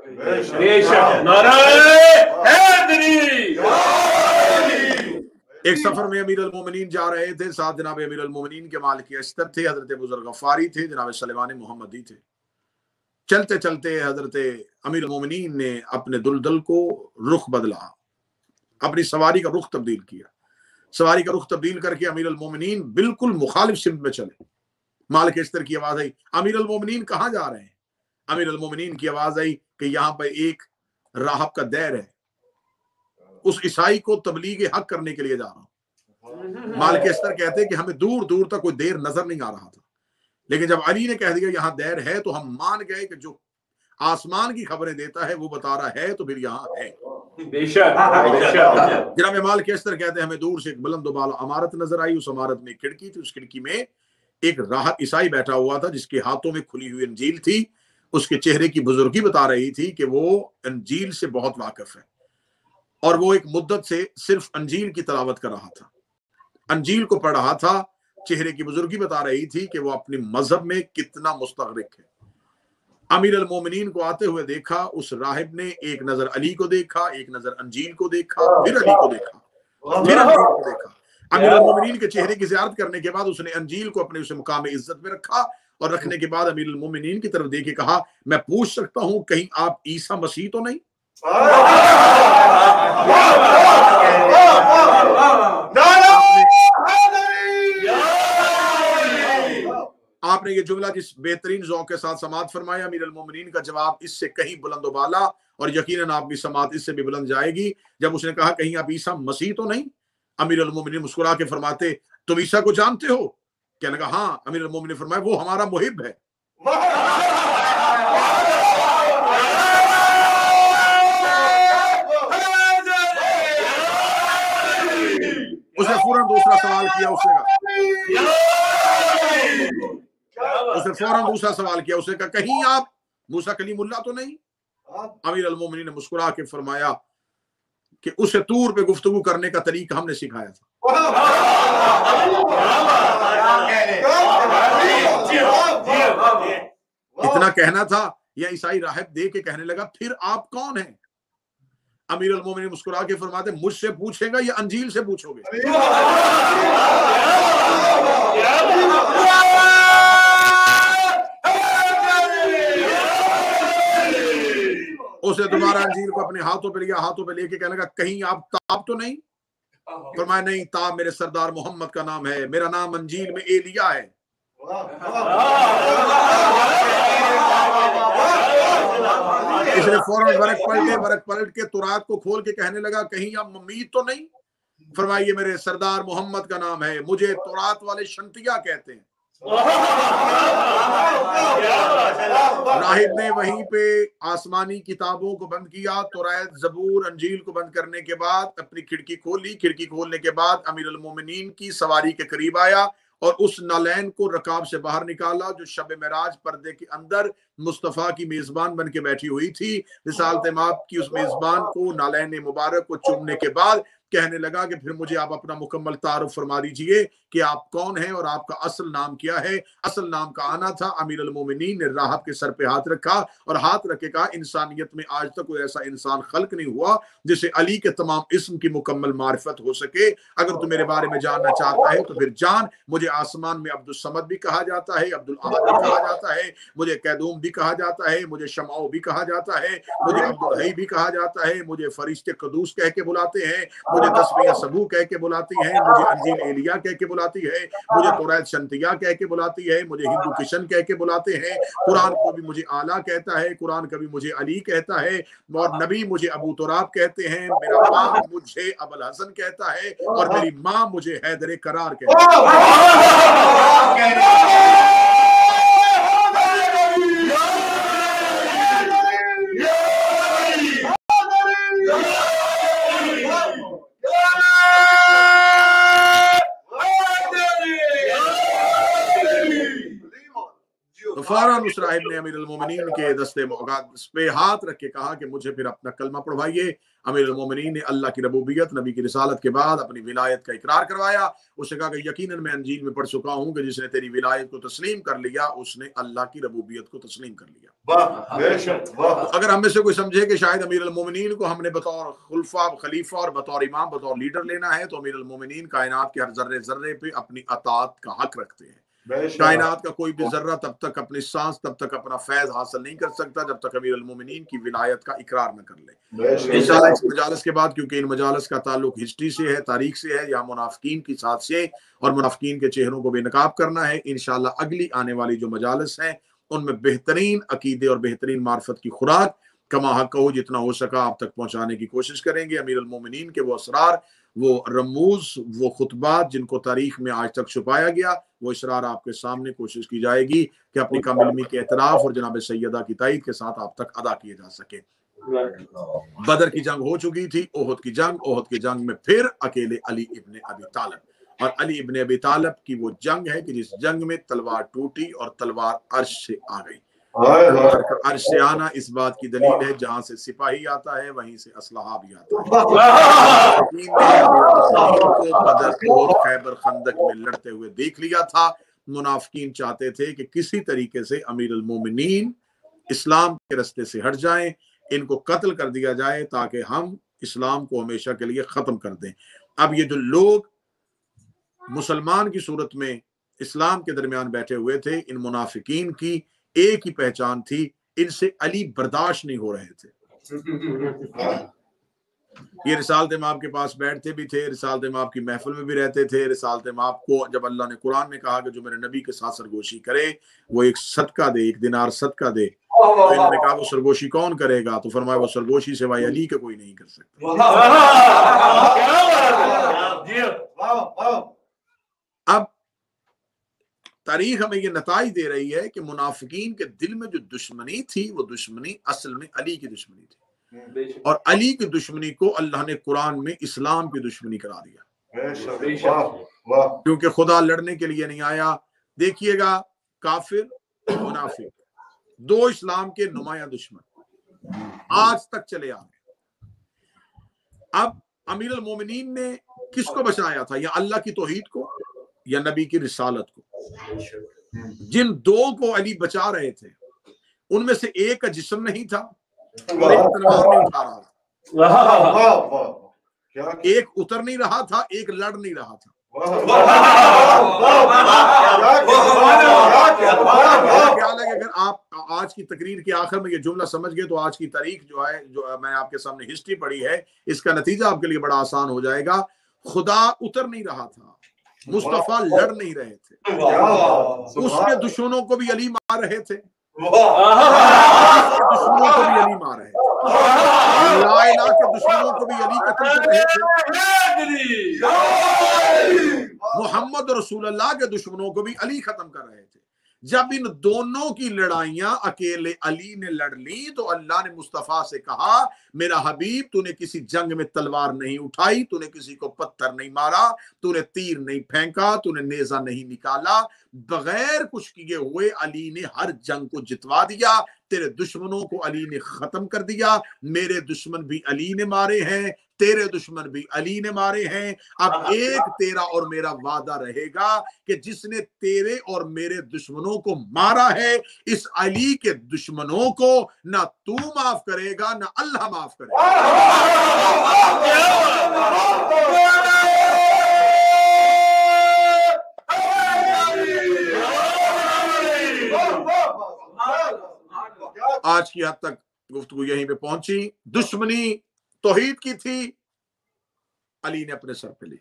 ایک سفر میں امیر المومنین جا رہے تھے، ساتھ جناب امیر المومنین کے مالک اشتر تھے، حضرت بزرگ غفاری تھے، جناب سلیمان محمدی تھے۔ چلتے چلتے حضرت امیر المومنین نے اپنے دلدل کو رخ بدلا، اپنی سواری کا رخ تبدیل کیا، سواری کا رخ تبدیل کر کے امیر المومنین بالکل مخالف سمت میں چلے۔ مالک اشتر کی آواز آئی، امیر المومنین کہاں جا رہے ہیں؟ امیر المومنین کی آواز آئی کہ یہاں پہ ایک راہب کا دیر ہے، اس عیسائی کو تبلیغ حق کرنے کے لیے جا رہا ہوں۔ مالک اشتر کہتے ہیں کہ ہمیں دور دور تک کوئی دیر نظر نہیں آ رہا تھا، لیکن جب علی نے کہہ دیا یہاں دیر ہے تو ہم مان گئے کہ جو آسمان کی خبریں دیتا ہے وہ بتا رہا ہے تو پھر یہاں ہے۔ جناب مالک اشتر کہتے ہیں ہمیں دور سے ایک بلند و بالا عمارت نظر آئی، اس عمارت میں ایک کھڑکی تھی، اس کھڑکی میں ایک راہب عیسائی بیٹھا ہوا تھا جس کے ہاتھوں میں کھلی ہوئی انجیل تھی۔ اس کے چہرے کی بزرگی بتا رہی تھی کہ وہ انجیل سے بہت واقف ہے، اور وہ ایک مدت سے صرف انجیل کی تلاوت کر رہا تھا، انجیل کو پڑھ رہا تھا۔ چہرے کی بزرگی بتا رہی تھی کہ وہ اپنی مذہب میں کتنا مستغرق ہے۔ امیر المومنین کو آتے ہوئے دیکھا، اس راہب نے ایک نظر علی کو دیکھا، ایک نظر انجیل کو دیکھا، پھر علی کو دیکھا، پھر انجیل کو دیکھا۔ امیر المومنین کے چہرے کی زیارت کرنے کے بعد اس نے انجیل کو اپنے اسے مقام عزت میں رکھا، اور رکھنے کے بعد امیر المومنین کی طرف دیکھ کے کہا میں پوچھ سکتا ہوں کہیں آپ عیسیٰ مسیح تو نہیں؟ آپ نے یہ جملہ جس بہترین ذوق کے ساتھ سماعت فرمایا، امیر المومنین کا جواب اس سے کہیں بلند و بالا، اور یقیناً آپ کی سماعت اس سے بھی بلند جائے گی۔ جب اس نے کہا کہیں آپ عیسیٰ مسیح تو نہیں، امیر المومنین مسکرا کے فرماتے تم عیسیٰ کو جانتے ہو؟ کہنے لگا ہاں۔ امیر المومنین نے فرمایا وہ ہمارا محب ہے۔ اس نے فوراً دوسرا سوال کیا، اس نے کہا اس نے فوراً دوسرا سوال کیا اس نے کہا کہیں آپ موسیٰ کلیم اللہ تو نہیں؟ امیر المومنین نے مسکرا کے فرمایا کہ اسے طور پہ گفتگو کرنے کا طریقہ ہم نے سکھایا تھا۔ اتنا کہنا تھا یا عیسائی راہب دے کے کہنے لگا پھر آپ کون ہیں؟ امیر المومنین مسکرا کے فرماتے مجھ سے پوچھے گا یا انجیل سے پوچھو گے؟ اسے دوبارہ انجیل کو اپنے ہاتھوں پہ لیا، ہاتھوں پہ لے کے کہنے لگا کہیں آپ تاب تو نہیں؟ فرمایا نہیں، تاب میرے سردار محمد کا نام ہے، میرا نام انجیل میں ایلیا ہے۔ اس نے فوراً ورق پلٹے، ورق پلٹ کے تورات کو کھول کے کہنے لگا کہیں آپ ممید تو نہیں؟ فرمائیے میرے سردار محمد کا نام ہے، مجھے تورات والے شنتیا کہتے ہیں۔ راہب نے وہیں پہ آسمانی کتابوں کو بند کیا، تورات، زبور، انجیل کو بند کرنے کے بعد اپنی کھڑکی کھولی۔ کھڑکی کھولنے کے بعد امیر المومنین کی سواری کے قریب آیا اور اس نالین کو رکاب سے باہر نکالا جو شب معراج پردے کے اندر مصطفیٰ کی میزبان بن کے بیٹھی ہوئی تھی۔ رسالت مآب کی اس میزبان کو نالین مبارک کو چومنے کے بعد کہنے لگا کہ پھر مجھے آپ اپنا مکمل تعارف فرما دیجئے کہ آپ کون ہیں اور آپ کا اصل نام کیا ہے۔ اصل نام کا آنا تھا۔ امیر المومنین نے راہب کے سر پہ ہاتھ رکھا اور ہاتھ رکھ کے کہا انسانیت میں آج تک کوئی ایسا انسان خلق نہیں ہوا جسے علی کے تمام اسم کی مکمل معرفت ہو سکے۔ اگر تو میرے بارے میں جاننا چاہتا ہے تو پھر جان، مجھے آسمان میں عبد الصمد بھی کہا جاتا ہے، عبد الاحد بھی کہا جاتا ہے، مجھے قیدوم بھی کہا جاتا ہے، مجھے شمعو بھی کہا جاتا ہے، مجھے عبد الحی بھی کہا جاتا ہے، مجھے فرشتے قدوس کہہ کے بلاتے ہیں، मुझे तस्बीह सबू कह के बुलाती है, मुझे अंजील एलिया कह के बुलाती है, मुझे तौरात शंतिया कह के बुलाती है, मुझे हिंदू किशन कह के बुलाते हैं, कुरान को भी मुझे आला कहता है, कुरान कभी मुझे अली कहता है, और नबी मुझे अबू तुराब कहते हैं, मेरा बाप मुझे अबुल हसन कहता है, और मेरी माँ मुझे हैदर करार कहती है। तो फौरन उस राहिब ने अमीरुल मोमिनीन के दस्ते मुक़द्दस पे हाथ रख के कहा कि मुझे फिर अपना कलमा पढ़वाइए। अमीरुल मोमिनीन ने अल्लाह की रबूबियत, नबी की रिसालत के बाद अपनी विलायत का इकरार करवाया। उसने कहा कि यकीनन मैं अंजील में पढ़ चुका हूँ कि जिसने तेरी विलायत को तस्लीम कर लिया उसने अल्लाह की रबूबियत को तस्लीम कर लिया। तो अगर हम में से कोई समझे कि शायद अमीरुल मोमिनीन को हमने बतौर खुलफा, खलीफा और बतौर इमाम, बतौर लीडर लेना है, तो अमीरुल मोमिनीन कायनात के हर जर्रे जर्रे पे अपनी अतात का हक रखते हैं। कायनात का कोई भी जर्रा तब तक अपनी सांस, तब तक अपना फैज हासिल नहीं कर सकता जब तक अमीरुल मोमिनीन की विलायत का इकरार न कर ले। इंशाअल्लाह इस मजालिस के बाद, क्योंकि इन मजालिस का ताल्लुक हिस्ट्री से है, तारीख से है, या मुनाफिकीन की साथ से और मुनाफिकीन के चेहरों को बेनकाब करना है, इंशाअल्लाह अगली आने वाली जो मजालिस हैं उनमें बेहतरीन अकीदे और बेहतरीन मार्फत की खुराक कमा हक हो जितना हो सका आप तक पहुंचाने की कोशिश करेंगे। अमीरुल मोमिनीन के वो असरार, वो रमूज, वो खुतबात जिनको तारीख में आज तक छुपाया गया, वो इसरार आपके सामने कोशिश की जाएगी कि अपनी कम इल्मी के एतराफ और जनाब सैयदा की तायद के साथ आप तक अदा किए जा सके। बदर की जंग हो चुकी थी, ओहद की जंग, ओहद की जंग में फिर अकेले अली इब्ने अबी तालिब, और अली इब्ने अबी तालिब की वो जंग है कि जिस जंग में तलवार टूटी और तलवार अर्श से आ गई। अर्श से आना इस बात की दलील है, जहां से सिपाही आता है वहीं से असलहा भी आता है। को बदर, ओहद, खैबर, खंदक में लड़ते हुए देख लिया था। मुनाफिकीन चाहते थे कि किसी तरीके से अमीरुल मोमिनीन इस्लाम के रास्ते से हट जाएं, इनको कत्ल कर दिया जाए ताकि हम इस्लाम को हमेशा के लिए खत्म कर दें। अब ये जो लोग मुसलमान की सूरत में इस्लाम के दरमियान बैठे हुए थे, इन मुनाफिकीन की एक ही पहचान थी, इनसे अली बर्दाश्त नहीं हो रहे थे। ये रिसालत माप के पास बैठते भी थे, रिसालत माप की महफिल में भी रहते थे। रिसालत माप को जब अल्लाह ने कुरान में कहा कि जो मेरे नबी के साथ सरगोशी करे वो एक सदका दे, एक दिनार सदका दे, तो इन्होंने कहा वो सरगोशी कौन करेगा? तो फरमाया वो सरगोशी सिवाय अली के कोई नहीं कर सकता। अब तारीख हमें ये नताइज दे रही है कि मुनाफिकीन के दिल में जो दुश्मनी थी वो दुश्मनी असल में अली की दुश्मनी थी, और अली की दुश्मनी को अल्लाह ने कुरान में इस्लाम की दुश्मनी करा दिया, क्योंकि खुदा लड़ने के लिए नहीं आया। देखिएगा, काफिर, मुनाफिक, दो इस्लाम के नुमाया दुश्मन आज तक चले आ गए। अब अमीरुल मोमिनीन ने किसको बचाया था? या अल्लाह की तौहीद को या नबी की रिसालत को? जिन दो को अली बचा रहे थे उनमें से एक का जिस्म नहीं था और एक तलवार नहीं उठा रहा था, एक उतर नहीं रहा था, एक लड़ नहीं रहा था। ख्याल है कि अगर आप आज की तकरीर के आखिर में ये जुमला समझ गए तो आज की तारीख जो है, जो मैंने आपके सामने हिस्ट्री पढ़ी है, इसका नतीजा आपके लिए बड़ा आसान हो जाएगा। खुदा उतर नहीं रहा था, मुस्तफा लड़ नहीं रहे थे, उसके दुश्मनों को भी अली मार रहे थे, दुश्मनों को भी अली मार रहे थे, ला इलाहा के दुश्मनों को भी अली कत्ल कर रहे थे, मोहम्मद रसूलुल्लाह के दुश्मनों को भी अली खत्म कर रहे थे। जब इन दोनों की लड़ाइयां अकेले अली ने लड़ ली तो अल्लाह ने मुस्तफा से कहा, मेरा हबीब, तूने किसी जंग में तलवार नहीं उठाई, तूने किसी को पत्थर नहीं मारा, तूने तीर नहीं फेंका, तूने नेजा नहीं निकाला, बगैर कुछ किए हुए अली ने हर जंग को जितवा दिया, तेरे दुश्मनों को अली ने खत्म कर दिया। मेरे दुश्मन भी अली ने मारे हैं, तेरे दुश्मन भी अली ने मारे हैं। अब एक तेरा और मेरा वादा रहेगा कि जिसने तेरे और मेरे दुश्मनों को मारा है, इस अली के दुश्मनों को ना तू माफ करेगा ना अल्लाह माफ करेगा। आज की हद तक गुफ्तगू यहीं पे पहुंची। दुश्मनी तौहीद की थी, अली ने अपने सर पे ली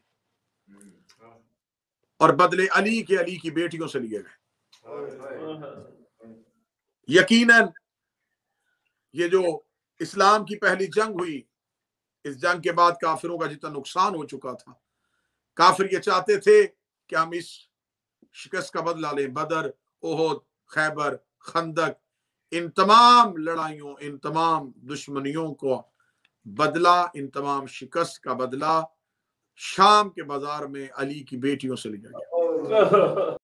और बदले अली के अली की बेटियों से लिए गए। यकीनन ये जो इस्लाम की पहली जंग हुई, इस जंग के बाद काफिरों का जितना नुकसान हो चुका था, काफिर ये चाहते थे कि हम इस शिकस्त का बदला लें। बदर, ओहद, खैबर, खंदक, इन तमाम लड़ाइयों, इन तमाम दुश्मनियों को बदला, इन तमाम शिकस्त का बदला शाम के बाजार में अली की बेटियों से लिया गया।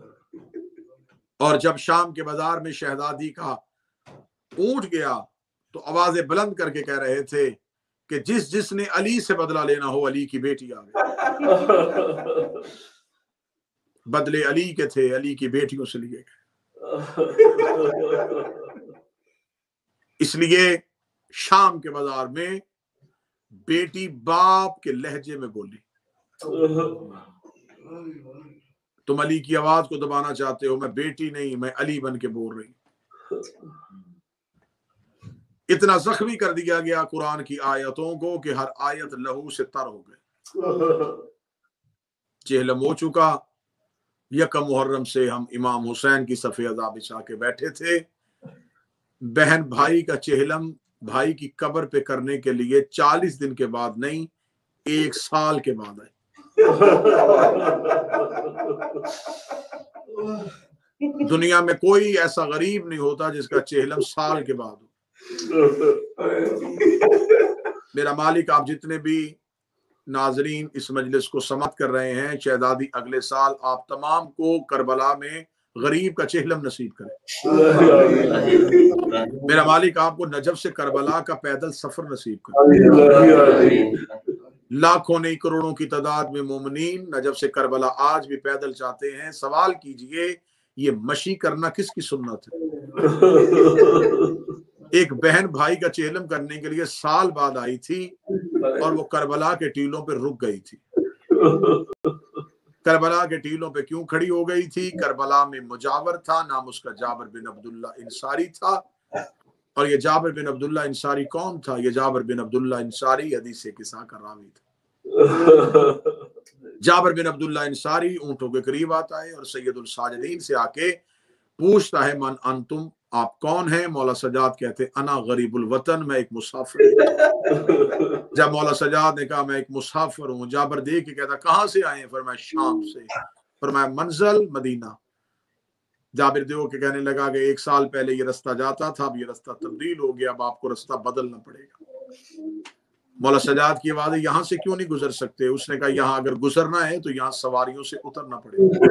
और जब शाम के बाजार में शहजादी का ऊंट गया तो आवाजें बुलंद करके कह रहे थे कि जिस जिसने अली से बदला लेना हो, अली की बेटी आ गई। बदले अली के थे, अली की बेटियों से लिए गए। इसलिए शाम के बाजार में बेटी बाप के लहजे में बोली, तुम अली की आवाज को दबाना चाहते हो, मैं बेटी नहीं, मैं अली बन के बोल रही। इतना जख्मी कर दिया गया कुरान की आयतों को कि हर आयत लहू से तर हो गए। चेहलम हो चुका। यकम मुहर्रम से हम इमाम हुसैन की सफ़े अज़ा बिछा के बैठे थे। बहन भाई का चेहलम भाई की कब्र पे करने के लिए चालीस दिन के बाद नहीं, एक साल के बाद आए। दुनिया में कोई ऐसा गरीब नहीं होता जिसका चेहलम साल के बाद हो। मेरा मालिक, आप जितने भी नाजरीन इस मजलिस को समाप्त कर रहे हैं, शहजादी अगले साल आप तमाम को करबला में गरीब का चेहलम नसीब करे। मेरा मालिक आपको नजफ से करबला का पैदल सफर नसीब करे। लाखों नहीं करोड़ों की तादाद में मोमिनीन नजफ से करबला आज भी पैदल जाते हैं। सवाल कीजिए, ये मशी करना किसकी सुन्नत है? एक बहन भाई का चेहलम करने के लिए साल बाद आई थी और वो करबला के टीलों पे रुक गई थी। करबला के टीलों पे क्यों खड़ी हो गई थी? करबला में मुजावर था, नाम उसका जाबिर बिन अब्दुल्ला इंसारी था। और ये जाबिर बिन अब्दुल्ला इंसारी कौन था? ये जाबिर बिन अब्दुल्ला इंसारी हदीस किस्सा का रावी था। जाबिर बिन अब्दुल्ला इंसारी ऊंटों के करीब आता है और सैयदुल साजिदीन से आके पूछता है, मन अंतुम, आप कौन हैं? मौला सजाद कहते, अना गरीबुल वतन, मैं एक मुसाफिर। जब मौला सजाद ने कहा मैं एक मुसाफिर हूँ, जाबिर देख के कहता, कहाँ से आए हैं? फरमाया शाम से। फरमाया मंजिल मदीना। जाबिर देव के कहने लगा कि एक साल पहले ये रास्ता जाता था, अब ये रास्ता तब्दील हो गया, अब आपको रास्ता बदलना पड़ेगा। मौला सजाद की आवाज़ है, यहाँ से क्यों नहीं गुजर सकते? उसने कहा यहाँ अगर गुजरना है तो यहाँ सवारियों से उतरना पड़ेगा।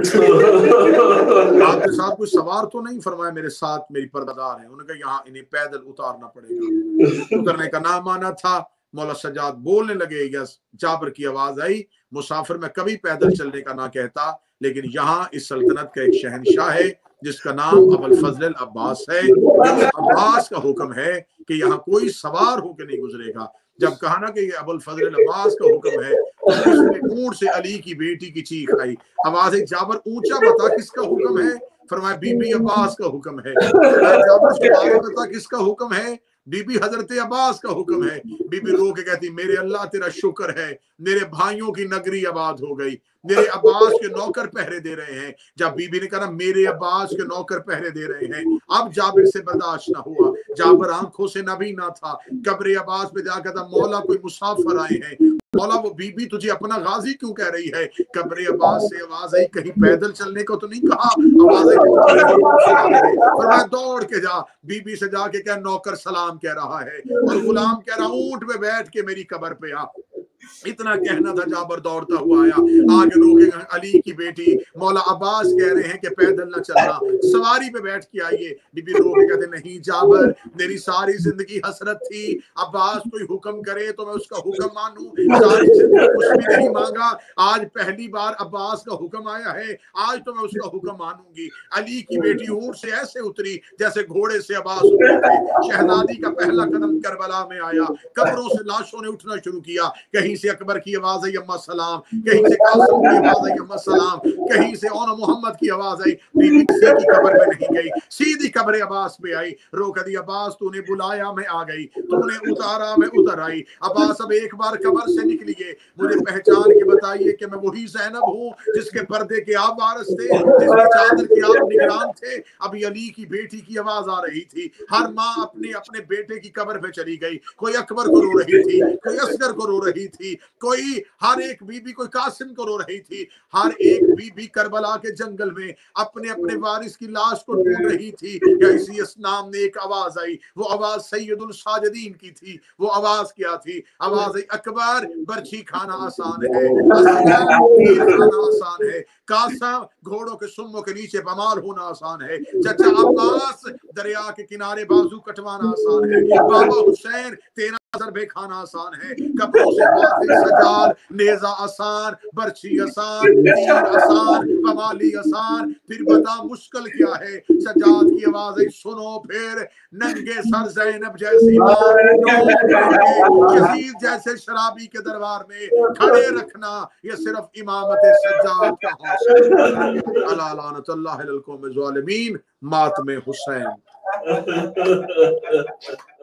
आपके साथ कोई सवार तो नहीं? फरमाया मेरे साथ मेरी पर्दादार है। उन्होंने कहा यहाँ इन्हें पैदल उतारना पड़ेगा। उतरने का नाम आना था। मौला सजाद बोलने लगे, यस। जाबिर की आवाज आई, मुसाफिर मैं कभी पैदल चलने का ना कहता, लेकिन यहाँ इस सल्तनत का एक शहनशाह है जिसका नाम अबुल फजल अब्बास है। अब्बास का हुक्म है कि यहाँ कोई सवार होकर नहीं गुजरेगा। जब कहा ना कि ये अबुल फजल अब्बास का हुक्म है तो ऊंट से अली की बेटी की चीख आई। आवाज है, जाबिर ऊंचा बता किसका हुक्म है? फरमाया बीबी अब्बास का हुक्म है। जाबिर बता किसका हुक्म है? बीबी हजरत अब्बास का हुक्म है। बीबी रो के कहती, मेरे अल्लाह तेरा शुक्र है, मेरे भाइयों की नगरी आबाद हो गई, मेरे अब्बास के नौकर पहरे दे रहे हैं। जब बीबी ने कहा मेरे अब्बास के नौकर पहरे दे रहे हैं, अब जाबिर से बर्दाश्त ना हुआ। जाबिर आंखों से नबी ना था, कब्र अब्बास पे जाकर था, मौला कोई मुसाफिर आए हैं। मौला वो बीबी तुझे अपना गाजी क्यों कह रही है? कब्र अब्बास से आवाज आई, कहीं पैदल चलने को तो नहीं कहा? आवाज आई, फरमाया दौड़ के जा, बीबी से जाके क्या नौकर सलाम कह रहा है और गुलाम कह रहा ऊंट पे बैठ के मेरी कब्र पे आ। इतना कहना था, जाबिर दौड़ता हुआ आया। आगे रोके अली की बेटी मौला अब्बास कह रहे हैं कि पैदल न चलना, सवारी पे बैठ के आइए। बीबी रो के कहते, नहीं जाबिर, मेरी सारी जिंदगी हसरत थी, अब्बास कोई हुक्म करे तो मैं उसका हुक्म मानूं। सारी जिंदगी कुछ भी नहीं मांगा, आज पहली बार अब्बास का हुक्म आया है, आज तो मैं उसका हुक्म मानूंगी। अली की बेटी ऊंट से ऐसे उतरी जैसे घोड़े से अब्बास उतरे थे। शहजादी का पहला कदम करबला में आया, कब्रों से लाशों ने उठना शुरू किया। कहीं کہیں سے اکبر کی آواز آئی اما سلام، کہیں سے قاسم کی آواز آئی اما سلام، کہیں سے اون محمد کی آواز آئی، بی بی کسی کی قبر میں نہیں گئی، سیدھی قبر عباس پہ آئی، رو کر دی عباس تو نے بلایا میں آ گئی، تو نے اتارا میں اتر آئی، عباس اب ایک بار قبر سے نکلیے، مجھے پہچان کے بتائیے کہ میں وہی زینب ہوں جس کے پردے کے آپ وارث تھے، جس کی چادر کے آپ نگران تھے۔ ابھی علی کی بیٹی کی آواز آ رہی تھی، ہر ماں اپنے اپنے بیٹے کی قبر پہ چلی گئی، کوئی اکبر کو رو رہی تھی، کوئی اصغر کو رو رہی تھی، کوئی ہر ایک بی بی کوئی قاسم کو رو رہی تھی، ہر ایک بی بی کربلا کے جنگل میں اپنے اپنے وارث کی لاش کو ڈھونڈ رہی تھی۔ یا اسی اسلام نے ایک آواز آئی، وہ آواز سید الساجدین کی تھی، وہ آواز کیا تھی؟ آواز آئی اکبر برچھی کھانا آسان ہے، اصغر تیر کھانا آسان ہے، قاسم گھوڑوں کے سموں کے نیچے بمال ہونا آسان ہے، چچا عباس دریا کے کنارے بازو کٹوانا آسان ہے، بابا حسین تیرا ضربے کھانا آسان ہے، قبروں سے واضح سجاد نیزہ آسان، برچھی آسان، تیر آسان، بمالی آسان، پھر بتا مشکل کیا ہے؟ سجاد کی آواز ہے سنو پھر، ننگے سر زینب جیسی ماں نوم پھیر کے یزید جیسے شرابی کے دربار میں کھڑے رکھنا، یہ صرف امامت سجاد کا حوصلہ ہے۔ الا لعنت اللہ علی القوم الظالمین، ماتم حسین۔